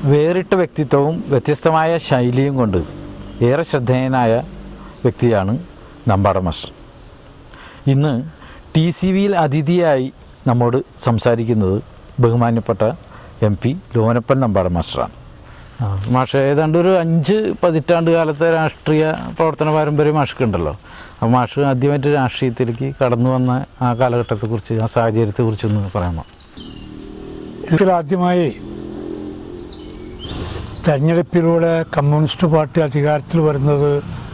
വേറിട്ട വ്യക്തിത്വവും വ്യത്യസ്തമായ ശൈലിയും കൊണ്ട് ഏറെ ശ്രദ്ധേയനായ വ്യക്തിയാണ് നമ്പാടൻ മാസ്റ്റർ. ഇന്ന് TCVയിൽ അതിഥിയായി നമ്മോട് സംസാരിക്കുന്നത് ബഹുമാന്യപ്പെട്ട MP ലോനപ്പൻ നമ്പാടൻ മാസ്റ്ററാണ്. മാഷ് ഏതാണ്ട് ഒരു 5 പതിറ്റാണ്ട് കാലത്തെ രാഷ്ട്രീയ പ്രവർത്തന പാരമ്പര്യം മാഷ്ക്കുണ്ടല്ലോ. അപ്പോൾ മാഷ് ആദ്യമായിട്ട് രാഷ്ട്രീയത്തിലേക്ക് കടന്നു വന്ന ആ കാലഘട്ടത്തെക്കുറിച്ച്, ആ സാഹചര്യത്തെക്കുറിച്ചൊന്ന് പറയാമോ? ആദ്യമായി തെരഞ്ഞെടുപ്പിലൂടെ കമ്മ്യൂണിസ്റ്റ് പാർട്ടി അധികാരത്തിൽ വരുന്നത്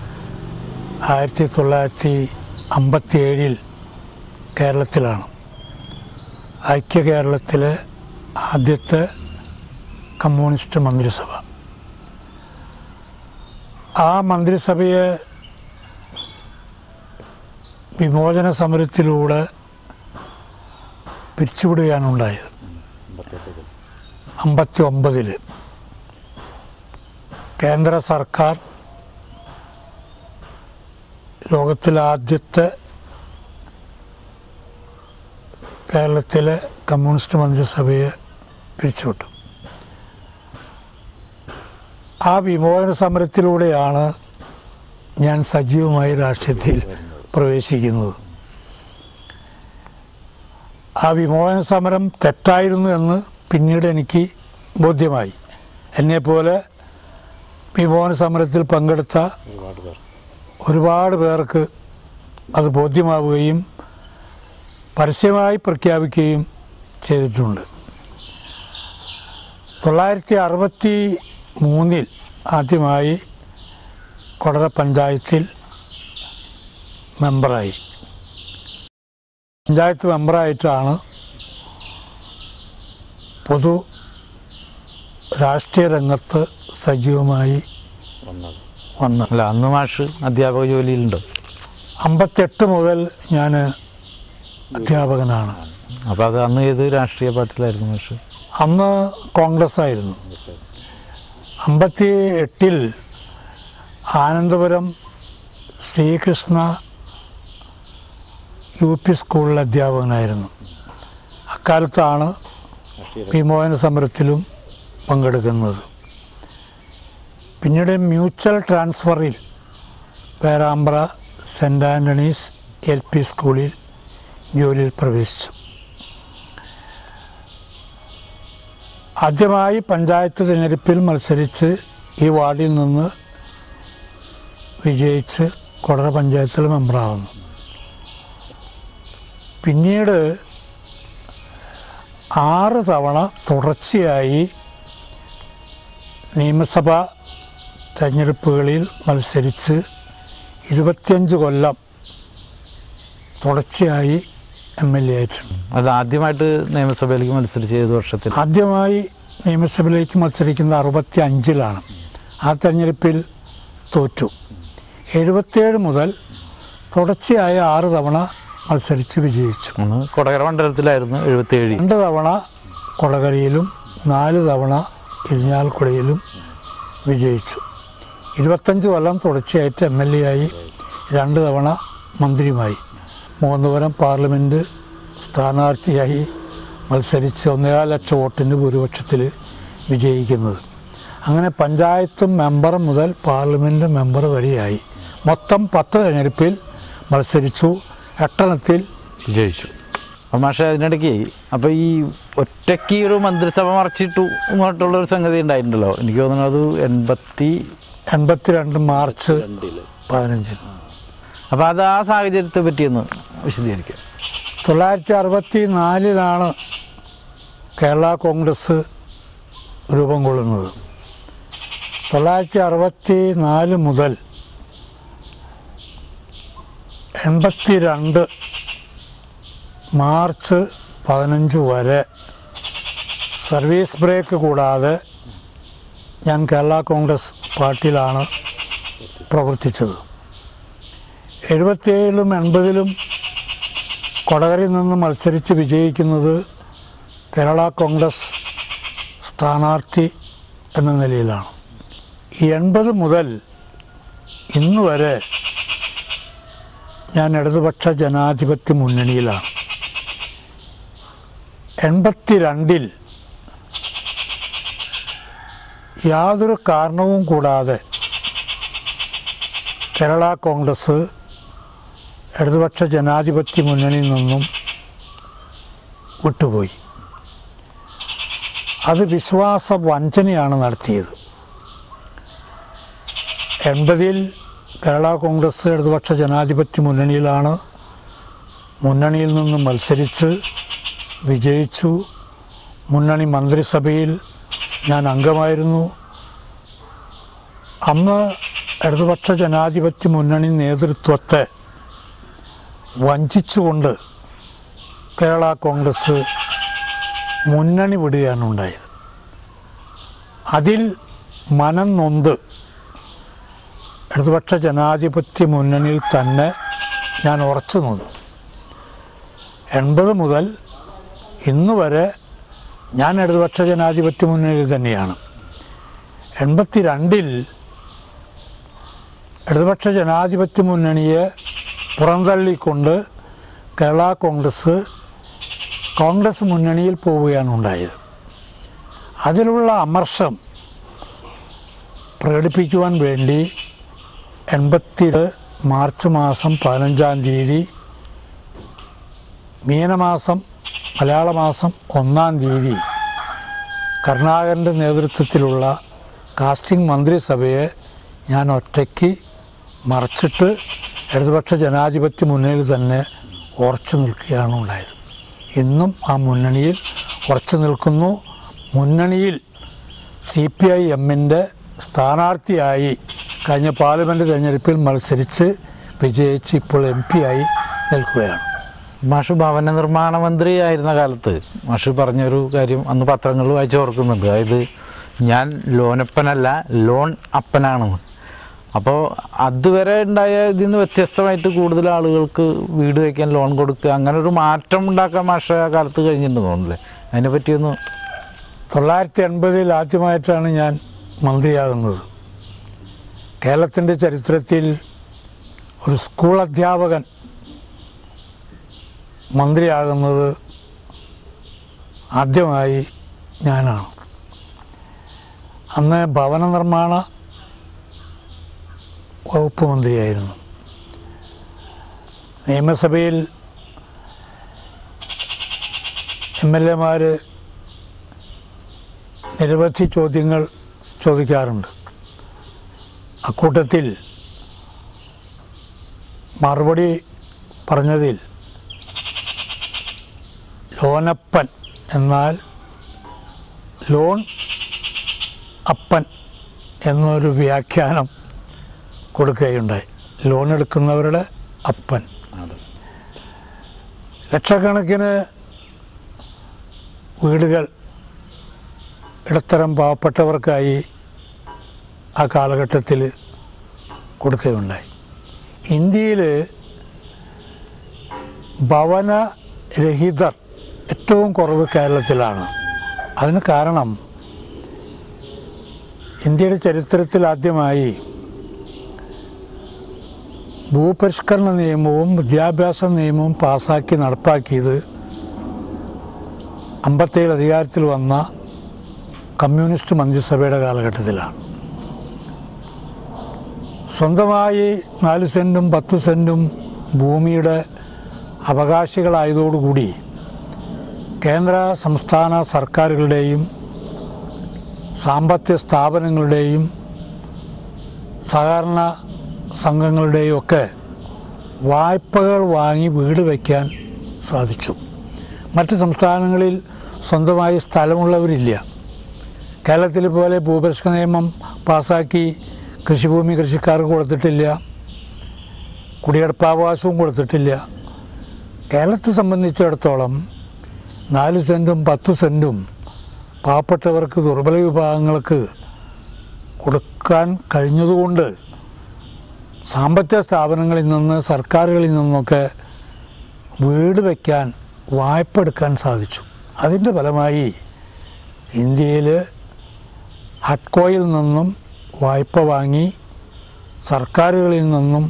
1957 കേരളത്തിലാണ്. ഐക്യ കേരളത്തിലെ ആദ്യത്തെ കമ്മ്യൂണിസ്റ്റ് മന്ത്രിസഭ. ആ മന്ത്രിസഭയെ വിമോചന സമരത്തിലൂടെ പിരിച്ചുവിടുകയാണുണ്ടായത്. 59 കേന്ദ്ര സർക്കാർ ലോകത്തിലെ ആദ്യത്തെ കേരളത്തിലെ കമ്മ്യൂണിസ്റ്റ് മന്ത്രിസഭയെ പിരിച്ചുവിട്ടു. ആ വിമോചന സമരത്തിലൂടെയാണ് ഞാൻ സജീവമായി രാഷ്ട്രീയത്തിൽ പ്രവേശിക്കുന്നത്. ആ വിമോചന സമരം തെറ്റായിരുന്നു എന്ന് പിന്നീട് എനിക്ക് ബോധ്യമായി. എന്നെപ്പോലെ വിമോചന സമരത്തിൽ പങ്കെടുത്ത ഒരുപാട് പേർക്ക് അത് ബോധ്യമാവുകയും പരസ്യമായി പ്രഖ്യാപിക്കുകയും ചെയ്തിട്ടുണ്ട്. 1963 ആദ്യമായി കൊടകര പഞ്ചായത്തിൽ മെമ്പറായി. പഞ്ചായത്ത് മെമ്പറായിട്ടാണ് പൊതു രാഷ്ട്രീയ രംഗത്ത് സജീവമായി വന്നത്. അന്ന് മാഷ് അധ്യാപക ജോലിയിലുണ്ട്. 58 മുതൽ ഞാൻ അധ്യാപകനാണ്. അപ്പോൾ അത് അന്ന് ഏത് രാഷ്ട്രീയ പാർട്ടിയിലായിരുന്നു മാഷ്? അന്ന് കോൺഗ്രസ് ആയിരുന്നു. 58 ആനന്ദപുരം ശ്രീകൃഷ്ണ UP സ്കൂളിലെ അധ്യാപകനായിരുന്നു. അക്കാലത്താണ് വിമോചന സമരത്തിലും പങ്കെടുക്കുന്നത്. പിന്നീട് മ്യൂച്വൽ ട്രാൻസ്ഫറിൽ പേരാമ്പ്ര സെൻറ്റ് ആൻ്റണീസ് LP സ്കൂളിൽ ജോലിയിൽ പ്രവേശിച്ചു. ആദ്യമായി പഞ്ചായത്ത് തിരഞ്ഞെടുപ്പിൽ മത്സരിച്ച് ഈ വാർഡിൽ നിന്ന് വിജയിച്ച് കൊടകര പഞ്ചായത്തിൽ മെമ്പറാകുന്നു. പിന്നീട് 6 തവണ തുടർച്ചയായി നിയമസഭാ തെരഞ്ഞെടുപ്പുകളിൽ മത്സരിച്ച് 25 കൊല്ലം തുടർച്ചയായി MLA ആയിട്ടുണ്ട്. അത് ആദ്യമായിട്ട് നിയമസഭയിലേക്ക് മത്സരിച്ച് ഏത് വർഷത്തിൽ? ആദ്യമായി നിയമസഭയിലേക്ക് മത്സരിക്കുന്നത് 65 ആ തെരഞ്ഞെടുപ്പിൽ തോറ്റു. 77 മുതൽ തുടർച്ചയായ 6 തവണ മത്സരിച്ച് വിജയിച്ചു. കൊടകര മണ്ഡലത്തിലായിരുന്നു 77. 2 തവണ കൊടകരയിലും 4 തവണ ഇരിഞ്ഞാലക്കുടയിലും വിജയിച്ചു. 25 കൊല്ലം തുടർച്ചയായിട്ട് MLA ആയി. 2 തവണ മന്ത്രിയുമായി. മൂന്നുപുരം പാർലമെൻറ്റ് സ്ഥാനാർത്ഥിയായി മത്സരിച്ച് 1.5 ലക്ഷം വോട്ടിൻ്റെ ഭൂരിപക്ഷത്തിൽ വിജയിക്കുന്നത്. അങ്ങനെ പഞ്ചായത്ത് മെമ്പർ മുതൽ പാർലമെൻറ്റ് മെമ്പർ വരെയായി. മൊത്തം 10 തെരഞ്ഞെടുപ്പിൽ മത്സരിച്ചു. 8 വിജയിച്ചു. അപ്പം പക്ഷേ അതിനിടയ്ക്ക് അപ്പോൾ ഈ ഒറ്റയ്ക്ക് ഒരു മന്ത്രിസഭ മറിച്ചിട്ടു എന്നിട്ടുള്ളൊരു സംഗതി ഉണ്ടായിട്ടുണ്ടല്ലോ. എനിക്ക് തോന്നുന്നത് 82 മാർച്ച് 15. അപ്പോൾ അത് ആ സാഹചര്യത്തെ പറ്റിയൊന്ന് വിശദീകരിക്കുക. 1964 കേരള കോൺഗ്രസ് രൂപം കൊള്ളുന്നത്. 1964 മുതൽ 82 മാർച്ച് 15 വരെ സർവീസ് ബ്രേക്ക് കൂടാതെ ഞാൻ കേരള കോൺഗ്രസ് പാർട്ടിയിലാണ് പ്രവർത്തിച്ചത്. 77-ലും 80-ലും കൊടകരയിൽ നിന്ന് മത്സരിച്ച് വിജയിക്കുന്നത് കേരള കോൺഗ്രസ് സ്ഥാനാർത്ഥി എന്ന നിലയിലാണ്. ഈ 80 മുതൽ ഇന്ന് വരെ ഞാൻ ഇടതുപക്ഷ ജനാധിപത്യ മുന്നണിയിലാണ്. 82-ൽ യാതൊരു കാരണവും കൂടാതെ കേരള കോൺഗ്രസ് ഇടതുപക്ഷ ജനാധിപത്യ മുന്നണിയിൽ നിന്നും വിട്ടുപോയി. അത് വിശ്വാസ വഞ്ചനയാണ് നടത്തിയത്. 80-ൽ കേരള കോൺഗ്രസ് ഇടതുപക്ഷ ജനാധിപത്യ മുന്നണിയിലാണ്. മുന്നണിയിൽ നിന്ന് മത്സരിച്ച് വിജയിച്ചു. മുന്നണി മന്ത്രിസഭയിൽ ഞാൻ അംഗമായിരുന്നു. അന്ന് ഇടതുപക്ഷ ജനാധിപത്യ മുന്നണി നേതൃത്വത്തെ വഞ്ചിച്ചുകൊണ്ട് കേരള കോൺഗ്രസ് മുന്നണി വിടുകയാണ് ഉണ്ടായത്. അതിൽ മനം നൊന്ത് ഇടതുപക്ഷ ജനാധിപത്യ മുന്നണിയിൽ തന്നെ ഞാൻ ഉറച്ചു നിന്നു. 80 മുതൽ ഇന്ന് വരെ ഞാൻ ഇടതുപക്ഷ ജനാധിപത്യ മുന്നണിയിൽ തന്നെയാണ്. 82-ൽ ഇടതുപക്ഷ ജനാധിപത്യ മുന്നണിയെ പുറന്തള്ളിക്കൊണ്ട് കേരള കോൺഗ്രസ് മുന്നണിയിൽ പോവുകയാണ് ഉണ്ടായത്. അതിലുള്ള അമർഷം പ്രകടിപ്പിക്കുവാൻ വേണ്ടി 80 മാർച്ച് മാസം 15-ാം തീയതി മീനമാസം മലയാള മാസം 1-ാം തീയതി കരുണാകരൻ്റെ നേതൃത്വത്തിലുള്ള കാസ്റ്റിംഗ് മന്ത്രിസഭയെ ഞാൻ ഒറ്റയ്ക്ക് മറിച്ചിട്ട് ഇടതുപക്ഷ ജനാധിപത്യ മുന്നണിയിൽ തന്നെ ഉറച്ചു നിൽക്കുകയാണ് ഉണ്ടായത്. ഇന്നും ആ മുന്നണിയിൽ ഉറച്ചു നിൽക്കുന്നു. മുന്നണിയിൽ CPI-എമ്മിൻ്റെ സ്ഥാനാർത്ഥിയായി കഴിഞ്ഞ പാർലമെൻറ്റ് തെരഞ്ഞെടുപ്പിൽ മത്സരിച്ച് വിജയിച്ച് ഇപ്പോൾ MP ആയി നിൽക്കുകയാണ്. മാഷ് ഭവന നിർമ്മാണ മന്ത്രി ആയിരുന്ന കാലത്ത് മാഷ് പറഞ്ഞൊരു കാര്യം അന്ന് പത്രങ്ങളിൽ വായിച്ച് ഓർക്കുന്നുണ്ട്. അതായത് ഞാൻ ലോനപ്പനല്ല ലോൺ അപ്പനാണെന്ന്. അപ്പോൾ അതുവരെ ഉണ്ടായ ഇതിൽ നിന്ന് വ്യത്യസ്തമായിട്ട് കൂടുതൽ ആളുകൾക്ക് വീട് വയ്ക്കാൻ ലോൺ കൊടുക്കുക, അങ്ങനെ ഒരു മാറ്റം ഉണ്ടാക്കാൻ മാഷ ആ കാലത്ത് കഴിഞ്ഞിട്ടുണ്ടെന്ന് തോന്നുന്നില്ലേ? അതിനെ പറ്റിയൊന്ന്. 1980-ൽ ആദ്യമായിട്ടാണ് ഞാൻ മന്ത്രിയാകുന്നത്. കേരളത്തിൻ്റെ ചരിത്രത്തിൽ ഒരു സ്കൂൾ അധ്യാപകൻ മന്ത്രിയാകുന്നത് ആദ്യമായി ഞാനാണ്. അന്ന് ഭവന നിർമ്മാണ വകുപ്പ് മന്ത്രിയായിരുന്നു. നിയമസഭയിൽ MLA-മാർ നിരവധി ചോദ്യങ്ങൾ ചോദിക്കാറുണ്ട്. അക്കൂട്ടത്തിൽ മറുപടി പറഞ്ഞതിൽ ലോനപ്പൻ എന്നാൽ ലോൺ അപ്പൻ എന്നൊരു വ്യാഖ്യാനം കൊടുക്കുകയുണ്ടായി. ലോൺ എടുക്കുന്നവരുടെ അപ്പൻ. ലക്ഷക്കണക്കിന് വീടുകൾ ഇടത്തരം പാവപ്പെട്ടവർക്കായി ആ കാലഘട്ടത്തിൽ കൊടുക്കുകയുണ്ടായി. ഇന്ത്യയിൽ ഭവനരഹിതർ ഏറ്റവും കുറവ് കേരളത്തിലാണ്. അതിന് കാരണം ഇന്ത്യയുടെ ചരിത്രത്തിൽ ആദ്യമായി ഭൂപരിഷ്കരണ നിയമവും വിദ്യാഭ്യാസ നിയമവും പാസ്സാക്കി നടപ്പാക്കിയത് 57 അധികാരത്തിൽ വന്ന കമ്മ്യൂണിസ്റ്റ് മന്ത്രിസഭയുടെ കാലഘട്ടത്തിലാണ്. സ്വന്തമായി 4 സെൻറ്റും 10 സെൻറ്റും ഭൂമിയുടെ അവകാശികളായതോടുകൂടി കേന്ദ്ര സംസ്ഥാന സർക്കാരുകളുടെയും സാമ്പത്തിക സ്ഥാപനങ്ങളുടെയും സഹകരണ സംഘങ്ങളുടെയും ഒക്കെ വായ്പകൾ വാങ്ങി വീട് വയ്ക്കാൻ സാധിച്ചു. മറ്റ് സംസ്ഥാനങ്ങളിൽ സ്വന്തമായി സ്ഥലമുള്ളവരില്ല. കേരളത്തിൽ പോലെ ഭൂപരിഷ്കരണ നിയമം പാസ്സാക്കി കൃഷിഭൂമി കൃഷിക്കാർക്ക് കൊടുത്തിട്ടില്ല, കുടിയെടുപ്പാവകാശവും കൊടുത്തിട്ടില്ല. കേരളത്തെ സംബന്ധിച്ചിടത്തോളം 4 സെൻറ്റും 10 സെൻറ്റും പാവപ്പെട്ടവർക്ക്, ദുർബല വിഭാഗങ്ങൾക്ക് കൊടുക്കാൻ കഴിഞ്ഞതുകൊണ്ട് സാമ്പത്തിക സ്ഥാപനങ്ങളിൽ നിന്ന്, സർക്കാരുകളിൽ നിന്നൊക്കെ വീട് വയ്ക്കാൻ വായ്പ എടുക്കാൻ സാധിച്ചു. അതിൻ്റെ ഫലമായി ഇന്ത്യയിൽ ഹഡ്കോയിൽ നിന്നും വായ്പ വാങ്ങി, സർക്കാരുകളിൽ നിന്നും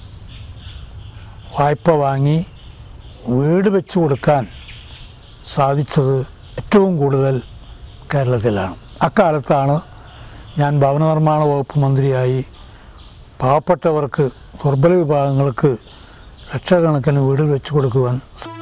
വായ്പ വാങ്ങി വീട് വെച്ച് കൊടുക്കാൻ സാധിച്ചത് ഏറ്റവും കൂടുതൽ കേരളത്തിലാണ്. അക്കാലത്താണ് ഞാൻ ഭവന നിർമ്മാണ വകുപ്പ് മന്ത്രിയായി പാവപ്പെട്ടവർക്ക് ദുർബല വിഭാഗങ്ങൾക്ക് ലക്ഷക്കണക്കിന് വീടുകൾ വെച്ച് കൊടുക്കുവാൻ